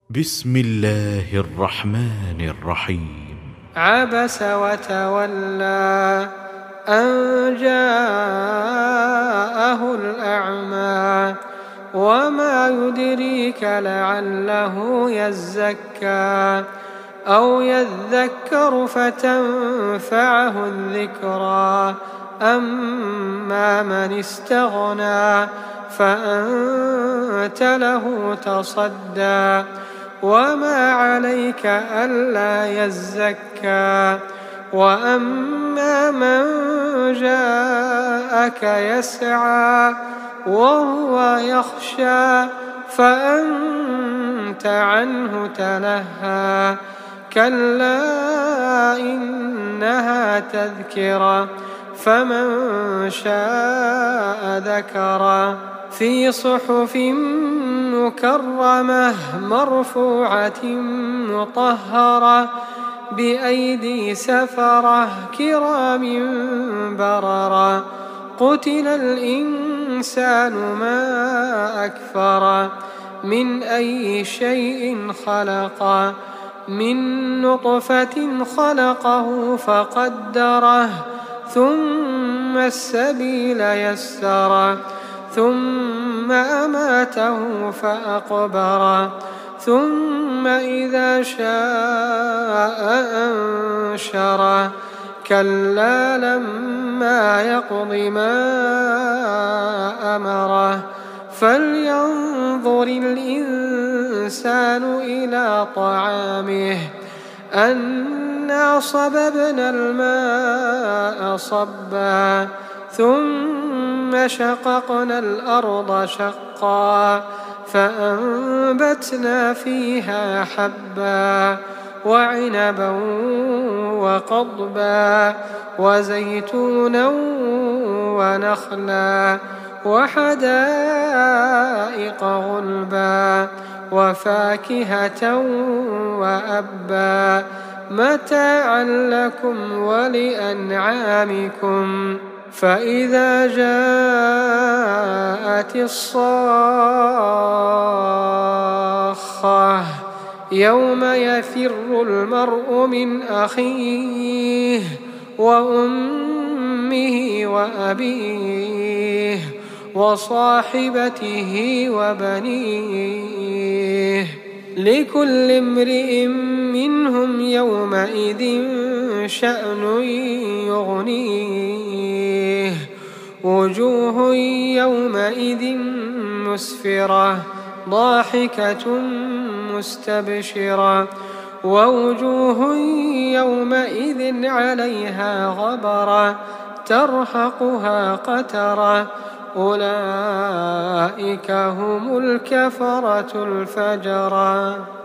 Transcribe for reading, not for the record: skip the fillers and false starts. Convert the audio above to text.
بسم الله الرحمن الرحيم. عبس وتولى أن جاءه الأعمى وما يدريك لعله يزكى أو يذكر فتنفعه الذكرى أما من استغنى فأنت له تصدى وما عليك ألا يزكى وأما من جاءك يسعى وهو يخشى فأنت عنه تلهى كلا إنها تذكرة فمن شاء ذكره في صحف مكرمة مرفوعة مطهرة بأيدي سفرة كرام بررة قتل الإنسان ما أكفره من أي شيء خلقه من نطفة خلقه فقدره ثم السبيل يسره ثم أماته فأقبره ثم إذا شاء أنشره كلا لما يقض ما أمره فلينظر الإنسان إلى طعامه أنا صببنا الماء صبا ثم شققنا الأرض شقا فأنبتنا فيها حبا وعنبا وقضبا وزيتونا ونخلا وحدائق غلبا وفاكهة وأبا متاعا لكم ولأنعامكم فإذا جاءت الصاخة يوم يفر المرء من أخيه وأمه وأبيه وصاحبته وبنيه لكل امرئ منهم يومئذ شأن يغنيه وجوه يومئذ مسفرة ضاحكة مستبشرة ووجوه يومئذ عليها غبرة ترهقها قترة أولئك هم الكفرة الفجرة.